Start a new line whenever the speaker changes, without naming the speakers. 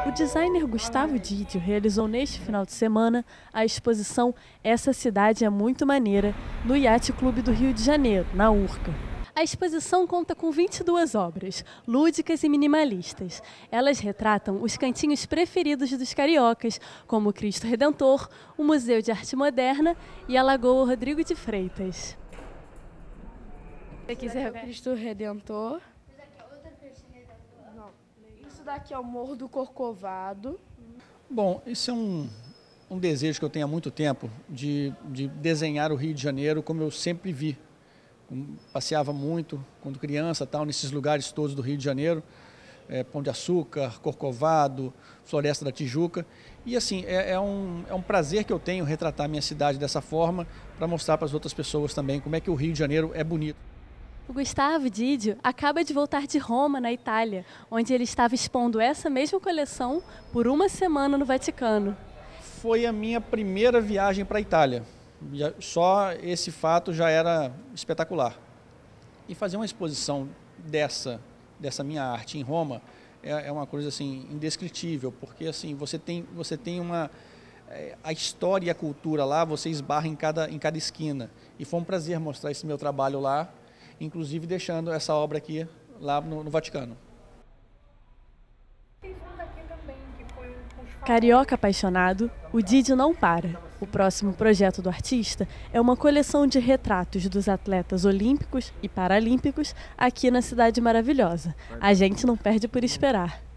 O designer Gustavo Didio realizou neste final de semana a exposição Essa Cidade é Muito Maneira, no Yacht Clube do Rio de Janeiro, na Urca. A exposição conta com 22 obras, lúdicas e minimalistas. Elas retratam os cantinhos preferidos dos cariocas, como o Cristo Redentor, o Museu de Arte Moderna e a Lagoa Rodrigo de Freitas.
Aqui é o Cristo Redentor. Isso daqui é o Morro do Corcovado.
Bom, isso é um desejo que eu tenho há muito tempo, de desenhar o Rio de Janeiro como eu sempre vi. Passeava muito, quando criança, nesses lugares todos do Rio de Janeiro, Pão de Açúcar, Corcovado, Floresta da Tijuca. E assim, é um prazer que eu tenho retratar a minha cidade dessa forma, para mostrar para as outras pessoas também como é que o Rio de Janeiro é bonito.
O Gustavo Didio acaba de voltar de Roma, na Itália, onde ele estava expondo essa mesma coleção por uma semana no Vaticano.
Foi a minha primeira viagem para a Itália. Só esse fato já era espetacular. E fazer uma exposição dessa minha arte em Roma é uma coisa assim indescritível, porque assim você tem a história e a cultura lá, você esbarra em cada esquina. E foi um prazer mostrar esse meu trabalho lá, inclusive deixando essa obra aqui lá no Vaticano.
Carioca apaixonado, o Didio não para. O próximo projeto do artista é uma coleção de retratos dos atletas olímpicos e paralímpicos aqui na Cidade Maravilhosa. A gente não perde por esperar.